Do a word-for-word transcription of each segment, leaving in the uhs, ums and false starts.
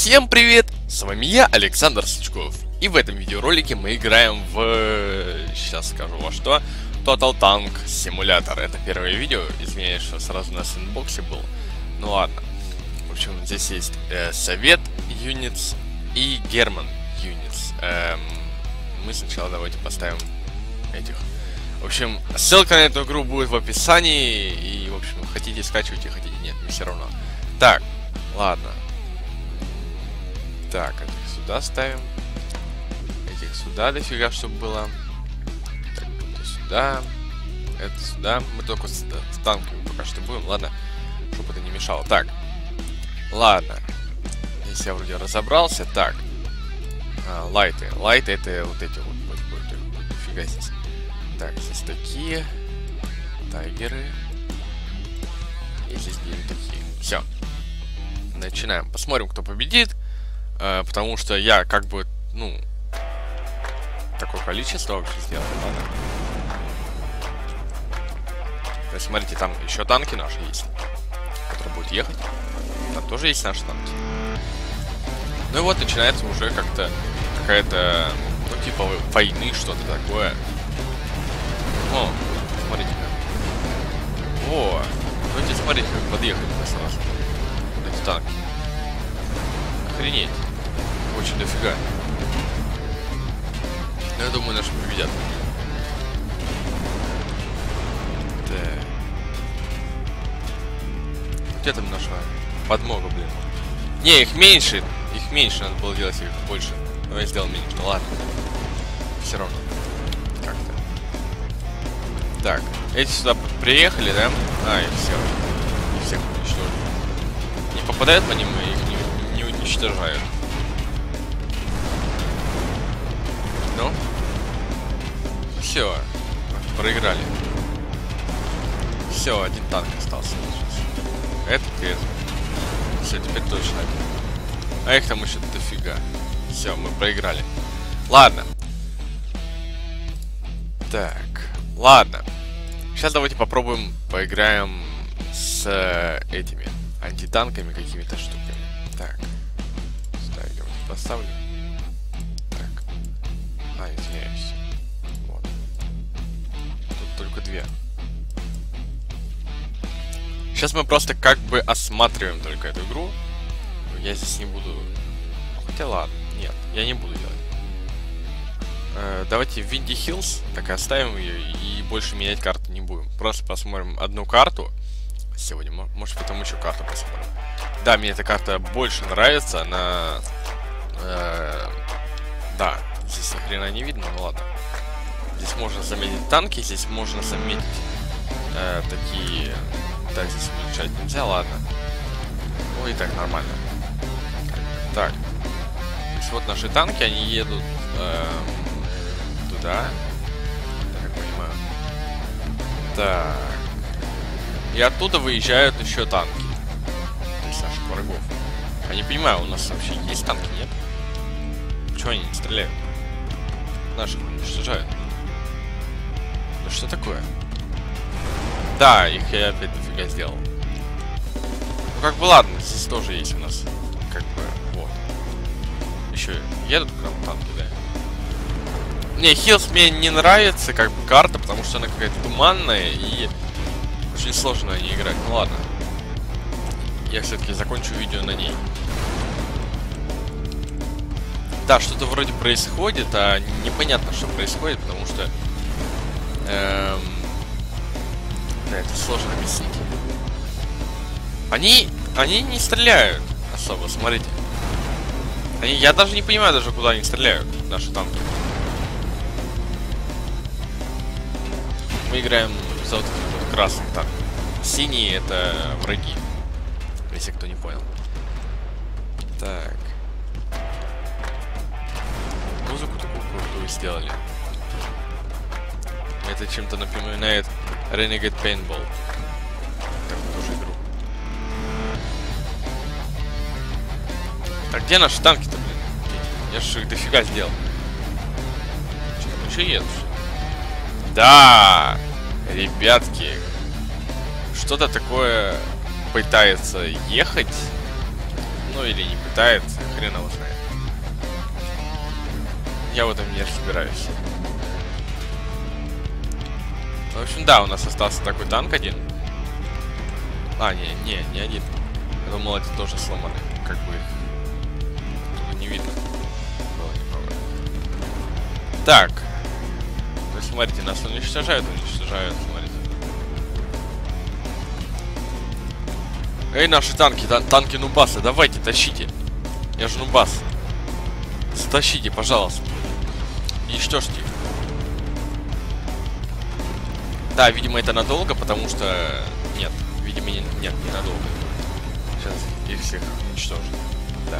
Всем привет! С вами я, Александр Сучков. И в этом видеоролике мы играем в... Сейчас скажу во что. Total Tank Simulator. Это первое видео. Извиняюсь, что сразу на сэндбоксе был. Ну ладно. В общем, здесь есть э, Совет Units и Герман Units. Эм, мы сначала давайте поставим этих. В общем, ссылка на эту игру будет в описании. И, в общем, хотите скачивайте, хотите нет, мне все равно. Так, ладно. Так, этих сюда ставим. Этих сюда дофига, чтобы было. Так, это сюда. Это сюда. Мы только с, с танками пока что будем. Ладно, чтобы это не мешало. Так, ладно. Здесь я вроде разобрался. Так, а, лайты. Лайты это вот эти вот. вот, вот, вот дофига здесь. Так, здесь такие. Тайгеры. И здесь где-то такие. Все. Начинаем. Посмотрим, кто победит. Uh, потому что я как бы, ну, такое количество вообще сделал, ладно? То есть, смотрите, там еще танки наши есть, которые будут ехать. Там тоже есть наши танки. Ну и вот начинается уже как-то какая-то, ну, типа войны, что-то такое. О, смотрите-ка. О, давайте смотрите, как подъехали сразу эти танки. Охренеть. Очень дофига. Но я думаю, наши победят. Так. Где там наша подмога, блин? Не, их меньше. Их меньше, надо было делать их больше. Но я сделал меньше. Ну ладно. Все равно. Как-то. Так. Эти сюда приехали, да? А, и все. И всех уничтожили. Не попадают по ним, и их не, не уничтожают. Ну, все, проиграли. Все, один танк остался. Этот и этот. Все, теперь точно. А их там еще дофига. Все, мы проиграли. Ладно. Так, ладно. Сейчас давайте попробуем поиграем с э, этими антитанками какими-то штуками. Так, сюда я поставлю. А, извиняюсь. Вот. Тут только две. Сейчас мы просто как бы осматриваем только эту игру. Я здесь не буду... Хотя ладно. Нет, я не буду делать. Э, давайте в Windy Hills так и оставим ее. И больше менять карту не будем. Просто посмотрим одну карту. Сегодня, может потом еще карту посмотрим. Да, мне эта карта больше нравится. Она... Э, да. Здесь ни хрена не видно, ну ладно. Здесь можно заметить танки, здесь можно заметить э, такие... Так, здесь улучшать нельзя, ладно. Ну и так нормально. Так. Здесь вот наши танки, они едут э, туда. Так, я понимаю. Так. И оттуда выезжают еще танки. То есть наших врагов. Я не понимаю, у нас вообще есть танки, нет? Почему они не стреляют? Наших уничтожают. Да что такое? Да, их я опять дофига сделал. Ну как бы ладно, здесь тоже есть у нас. Как бы, вот. Еще едут к нам танки, да? Не, Hills мне не нравится, как бы, карта, потому что она какая-то туманная и очень сложно на ней играть. Ну ладно. Я все-таки закончу видео на ней. Да, что-то вроде происходит, а непонятно, что происходит, потому что... Эм, да, это сложно объяснить. Они... Они не стреляют особо, смотрите. Они, я даже не понимаю, даже куда они стреляют, наши танки. Мы играем за вот этим вот красным танком. Синие — это враги, если кто не понял. Так. Музыку такую крутую сделали. Это чем-то напоминает Renegade Paintball. Такую тоже игру. Так, где наши танки-то, блин? Я же их дофига сделал. Что, ну что едут? Да! Ребятки! Что-то такое пытается ехать. Ну или не пытается, хрен его знает. Я в этом не разбираюсь. В общем, да, у нас остался такой танк один. А, не, не, не один. Я думал, эти тоже сломаны. Как бы их не видно. Было неправда. Так. Вы смотрите, нас уничтожают, уничтожают, смотрите. Эй, наши танки, тан танки Нубаса, давайте, тащите. Я же Нубас. Затащите, пожалуйста. Уничтожьте их. Да, видимо, это надолго, потому что... Нет, видимо, не... нет, не надолго. Сейчас их всех уничтожат. Да.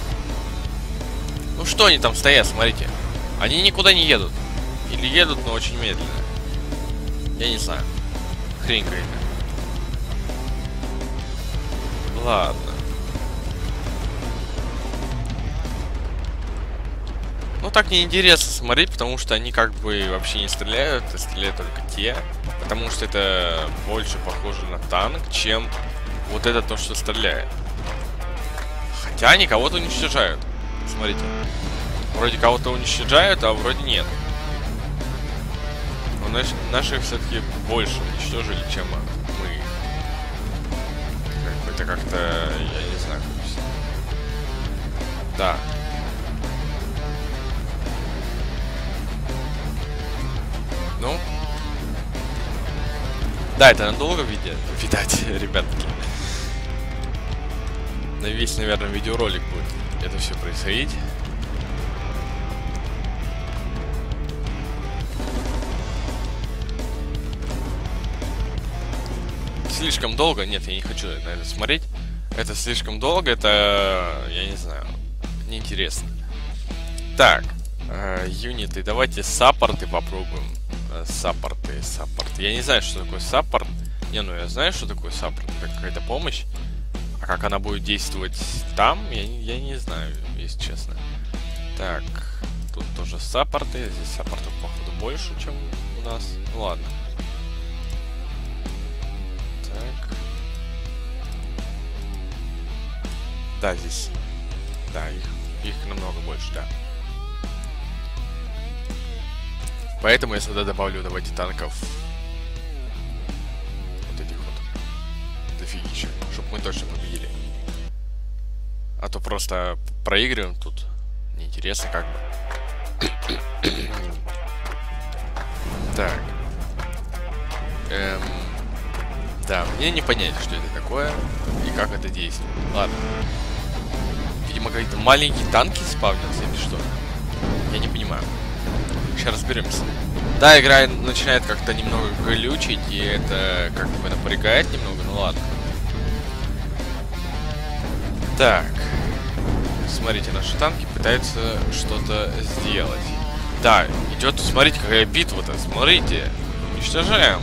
Ну что они там стоят, смотрите. Они никуда не едут. Или едут, но очень медленно. Я не знаю. Хрень какая-то. Ладно. Ну так неинтересно смотреть, потому что они как бы вообще не стреляют, а стреляют только те. Потому что это больше похоже на танк, чем вот это то, что стреляет. Хотя они кого-то уничтожают. Смотрите. Вроде кого-то уничтожают, а вроде нет. Но наш, наши все-таки больше уничтожили, чем мы их. Как, это как-то, я не знаю, как все. Да. Ну? Да, это надолго видят, видать, ребятки. На весь, наверное, видеоролик будет это все происходить. Слишком долго? Нет, я не хочу на это смотреть. Это слишком долго, это, я не знаю, неинтересно. Так, э, юниты, давайте саппорты попробуем. Саппорты, саппорты. Я не знаю, что такое саппорт. Не, ну я знаю, что такое саппорт. Это какая-то помощь. А как она будет действовать там, я, я не знаю, если честно. Так, тут тоже саппорты. Здесь саппортов, походу, больше, чем у нас. Ну ладно. Так. Да, здесь. Да, их, их намного больше, да. Поэтому я сюда добавлю, давайте, танков. Вот этих вот. Дофигища. Чтобы мы точно победили. А то просто проигрываем тут. Неинтересно как бы. Так. Эм, да, мне не понять, что это такое и как это действует. Ладно. Видимо, какие-то маленькие танки спавнятся или что? Я не понимаю. Сейчас разберемся. Да, игра начинает как-то немного глючить, и это как бы напрягает немного, ну ладно. Так. Смотрите, наши танки пытаются что-то сделать. Да, идет, смотрите, какая битва-то, смотрите. Уничтожаем.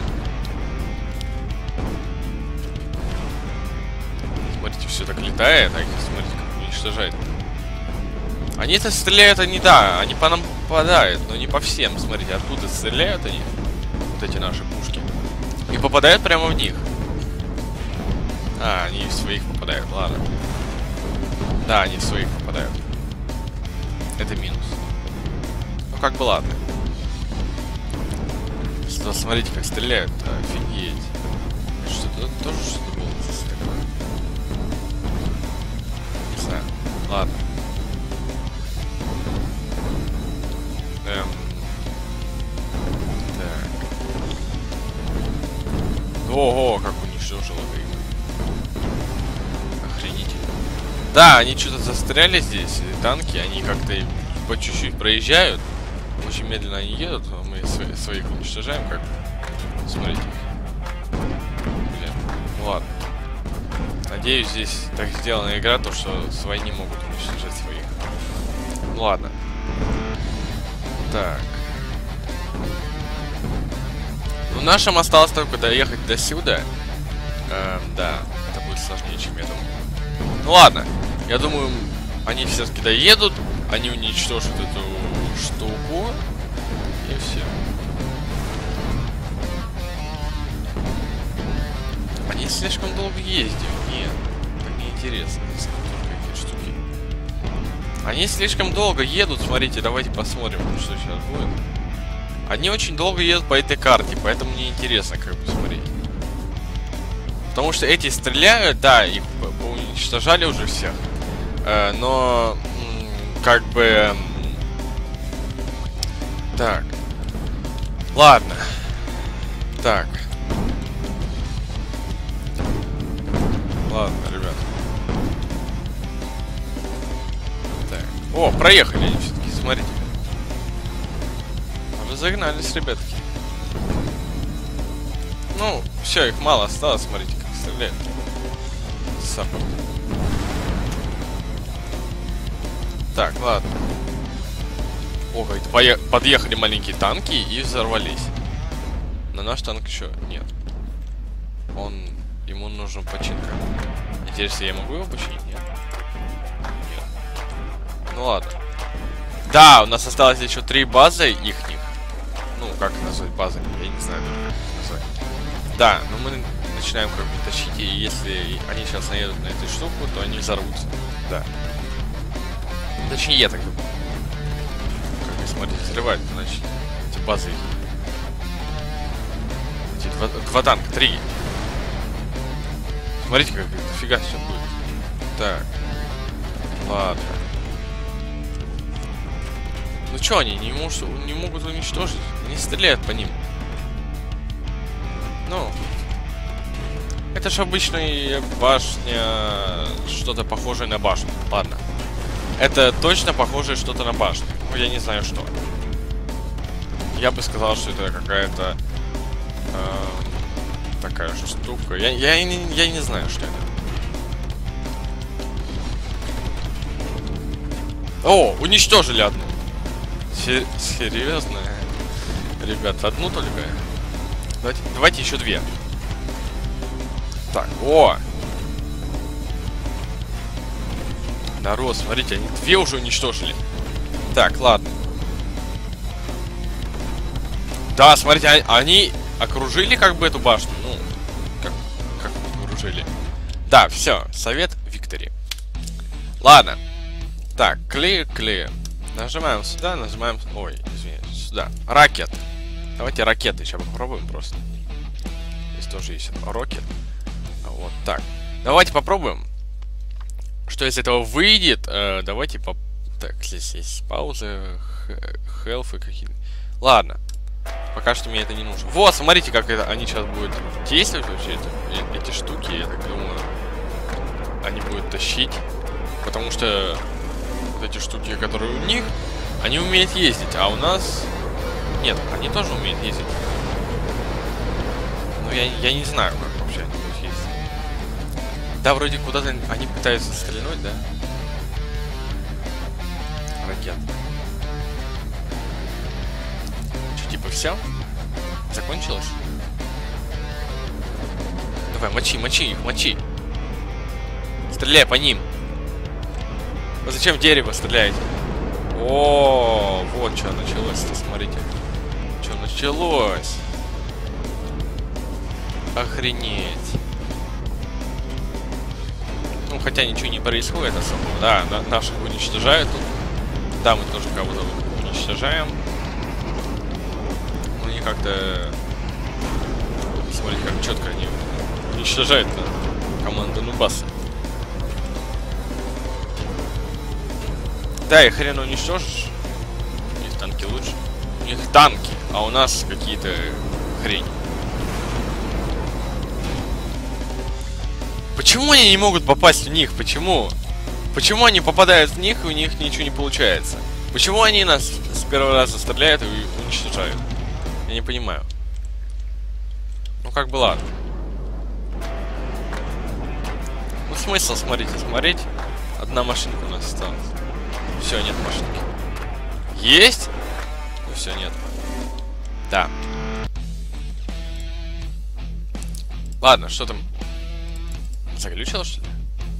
Смотрите, все так летает, а их, смотрите, как уничтожает. Они-то стреляют, они, да, они по нам попадают, но не по всем. Смотрите, откуда стреляют они, вот эти наши пушки, и попадают прямо в них. А, они в своих попадают, ладно. Да, они в своих попадают. Это минус. Ну, как бы ладно. Что, смотрите, как стреляют, офигеть. Что-то тоже что-то было здесь такое. Не знаю, ладно. Эм. Так. Ого, как уничтожило их. Охренительно. Да, они что-то застряли здесь, танки, они как-то по чуть-чуть проезжают. Очень медленно они едут, а мы своих уничтожаем, как. Смотрите. Блин, ну ладно. Надеюсь, здесь так сделана игра, то что свои не могут уничтожать своих. Ну ладно. Так. Ну, нашим осталось только доехать до сюда. Эм, да, это будет сложнее, чем я думал. Ну ладно, я думаю, они все-таки доедут, они уничтожат эту штуку, и все. Они слишком долго ездят. Нет, так неинтересно. Они слишком долго едут, смотрите, давайте посмотрим, что сейчас будет. Они очень долго едут по этой карте, поэтому мне интересно, как бы, смотреть. Потому что эти стреляют, да, их уничтожали уже всех. Э, но, как бы... Так. Ладно. Так. Ладно, ребят. Так. О, проехали они все-таки, смотрите. Разогнались, ребятки. Ну, все, их мало осталось, смотрите, как стреляют. Саппорт. Так, ладно. Ого, это подъехали маленькие танки и взорвались. Но наш танк еще нет. Он... Ему нужен починка. Интересно, я могу его починить? Нет. Нет. Ну ладно. Да, у нас осталось еще три базы ихних. Ну, как назвать базы? Я не знаю, как назвать. Да, но мы начинаем как бы тащить, и если они сейчас наедут на эту штуку, то они взорвутся. Да. Точнее, я так думаю. Как, смотрите, взрывают, значит, эти базы. Эти два, два танка, три. Смотрите, как дофига все будет. Так. Ладно. Ну что они не, может, не могут уничтожить? Они стреляют по ним. Ну. Это же обычная башня. Что-то похожее на башню. Ладно. Это точно похоже что-то на башню. Ну, я не знаю что. Я бы сказал, что это какая-то... Э такая же штука. Я, я, я, не, я не знаю, что это. О, уничтожили одну. Сер серьезно? Ребят, одну только? Давайте, давайте еще две. Так, о! Народ, смотрите, они две уже уничтожили. Так, ладно. Да, смотрите, они окружили как бы эту башню. Ну, как, как окружили. Да, все, совет Виктори. Ладно. Так, clear, clear. Нажимаем сюда, нажимаем... Ой, извиняюсь, сюда. Ракет. Давайте ракеты сейчас попробуем просто. Здесь тоже есть ракет. Вот так. Давайте попробуем. Что из этого выйдет? Э, давайте поп... Так, здесь есть паузы, хелфы какие-то. Ладно. Пока что мне это не нужно. Вот, смотрите, как это, они сейчас будут действовать вообще, это, эти штуки, я так думаю, они будут тащить. Потому что вот эти штуки, которые у них, они умеют ездить, а у нас... Нет, они тоже умеют ездить. Но я, я не знаю, как вообще они будут ездить. Да, вроде куда-то они пытаются стрельнуть, да? Ракет. Что, типа все? Закончилось? Давай, мочи, мочи их, мочи. Стреляй по ним. Вы зачем в дерево стреляете? О, вот что началось-то, смотрите. Что началось? Охренеть. Ну, хотя ничего не происходит особо. Да, на наших уничтожают тут. Да, мы тоже кого-то уничтожаем. Ну, они как-то... Смотрите, как четко они уничтожают команду Нубаса. Да, и хрен уничтожишь. У них танки лучше. У них танки, а у нас какие-то хрень. Почему они не могут попасть в них? Почему? Почему они попадают в них, и у них ничего не получается? Почему они нас с первого раза стреляют и уничтожают? Я не понимаю. Ну, как бы ладно. Ну, смысл, смотрите, смотреть. Одна машинка у нас осталась. Все, нет машинки. Есть? Ну, все, нет. Да. Ладно, что там? Заглючило, что ли?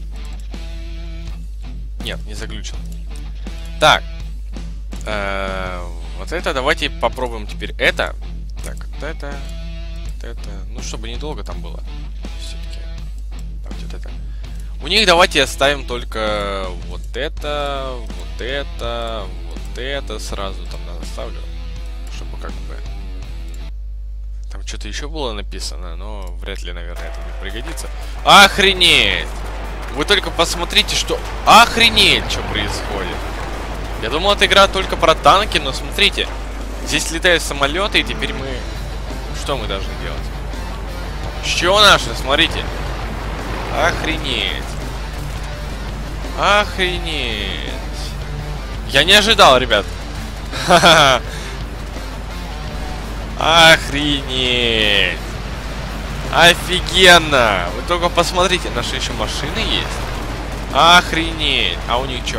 Нет, не заглючил. Так. Э-э, вот это давайте попробуем теперь это. Так, вот это. Вот это. Ну, чтобы недолго там было. Все-таки. Давайте вот это. У них давайте оставим только вот это. Вот вот это, вот это сразу там ставлю, чтобы как бы... Там что-то еще было написано, но вряд ли, наверное, это мне пригодится. Охренеть! Вы только посмотрите, что... Охренеть, что происходит. Я думал, эта игра только про танки, но смотрите. Здесь летают самолеты, и теперь мы... Что мы должны делать? Что наше? Смотрите. Охренеть. Охренеть. Я не ожидал, ребят. Ха-ха-ха. Охренеть. Офигенно. Вы только посмотрите, наши еще машины есть. Охренеть. А у них что?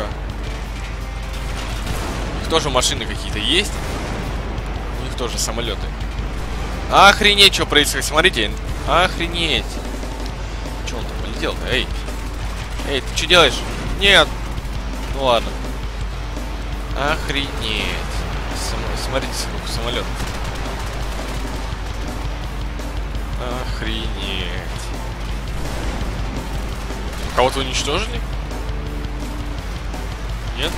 У них тоже машины какие-то есть. У них тоже самолеты. Охренеть, что происходит. Смотрите. Охренеть. Че он там полетел-то? Эй. Эй, ты что делаешь? Нет. Ну ладно. Охренеть. Сам... Смотрите, сколько самолетов. Охренеть. Кого-то уничтожили? Нет?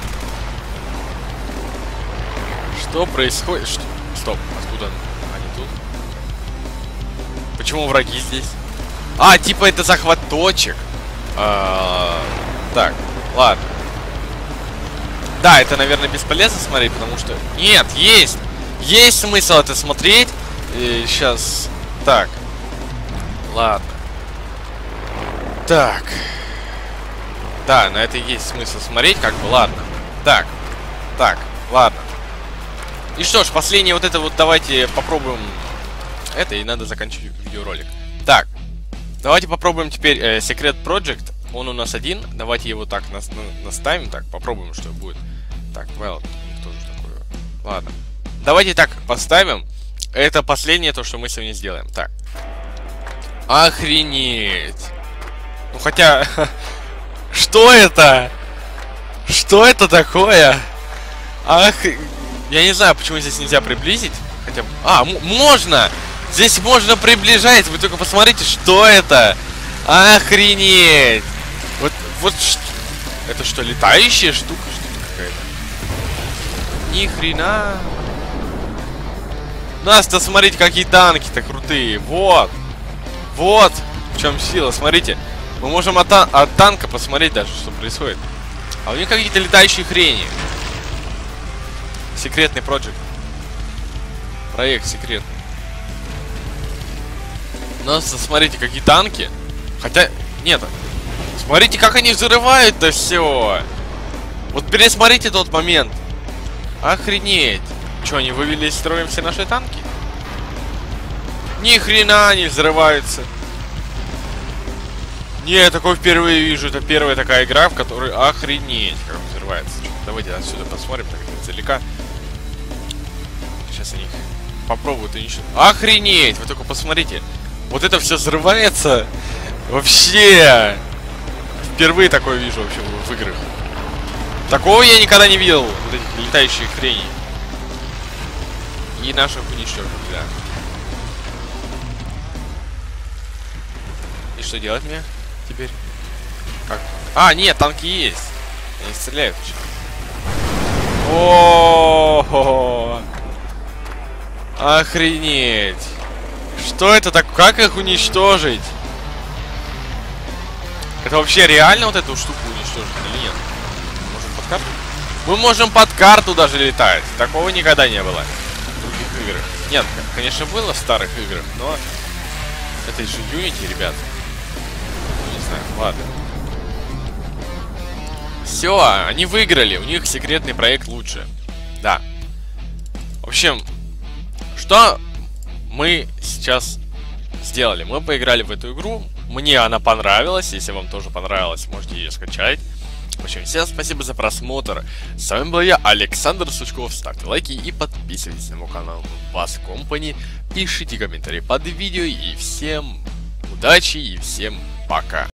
Что происходит? Что? Стоп, откуда они тут? Почему враги здесь? А, типа это захват точек. А, так, ладно. Да, это, наверное, бесполезно смотреть, потому что... Нет, есть! Есть смысл это смотреть. И сейчас... Так. Ладно. Так. Да, на это есть смысл смотреть, как бы, ладно. Так. Так, ладно. И что ж, последнее вот это вот давайте попробуем... Это, и надо заканчивать видеоролик. Так. Давайте попробуем теперь э, Secret Project. Он у нас один. Давайте его так нас, на, наставим. Так, попробуем, что будет. Так, well, тоже такое. Ладно. Давайте так поставим. Это последнее то, что мы сегодня сделаем. Так. Охренеть. Ну хотя... Что это? Что это такое? Ах... Я не знаю, почему здесь нельзя приблизить. Хотя бы... А, можно! Здесь можно приближать. Вы только посмотрите, что это. Охренеть. Вот... Вот... Это что, летающая штука? Что-то какая-то. Ни хрена. Нас-то смотрите, какие танки-то крутые. Вот. Вот. В чем сила. Смотрите. Мы можем от, тан от танка посмотреть даже, что происходит. А у них какие-то летающие хрени. Секретный проект. Проект секретный. Нас, смотрите, какие танки. Хотя, нет. Смотрите, как они взрывают-то все. Вот пересмотрите тот момент. Охренеть. Что, они вывели из строя все наши танки? Ни хрена они взрываются. Не, я такой впервые вижу. Это первая такая игра, в которой охренеть, как взрывается. Давайте отсюда посмотрим, так издалека. Сейчас они попробуют уничтожить. Охренеть! Вы только посмотрите. Вот это все взрывается. Вообще. Впервые такое вижу вообще в играх. Такого я никогда не видел. Вот этих летающих хреней. И наших уничтожили, да. И что делать мне теперь? Как? А, нет, танки есть. Они стреляют еще. О-о-о! Охренеть! Что это так? Как их уничтожить? Это вообще реально вот эту штуку уничтожить или нет? Можем под карту? Мы можем под карту даже летать. Такого никогда не было в других играх. Нет, конечно, было в старых играх, но это же Unity, ребят. Не знаю, ладно. Все, они выиграли. У них секретный проект лучше. Да. В общем, что мы сейчас сделали? Мы поиграли в эту игру. Мне она понравилась. Если вам тоже понравилось, можете ее скачать. В общем, всем спасибо за просмотр. С вами был я, Александр Сучков. Ставьте лайки и подписывайтесь на мой канал Bass Company. Пишите комментарии под видео. И всем удачи и всем пока.